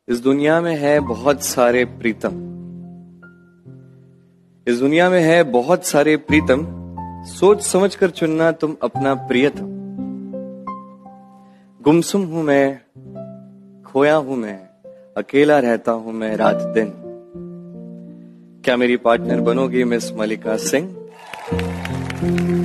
इस दुनिया में है बहुत सारे प्रीतम, इस दुनिया में है बहुत सारे प्रीतम, सोच समझ कर चुनना तुम अपना प्रियतम। गुमसुम हूं मैं, खोया हूं मैं, अकेला रहता हूं मैं रात दिन। क्या मेरी पार्टनर बनोगी मिस मलिका सिंह?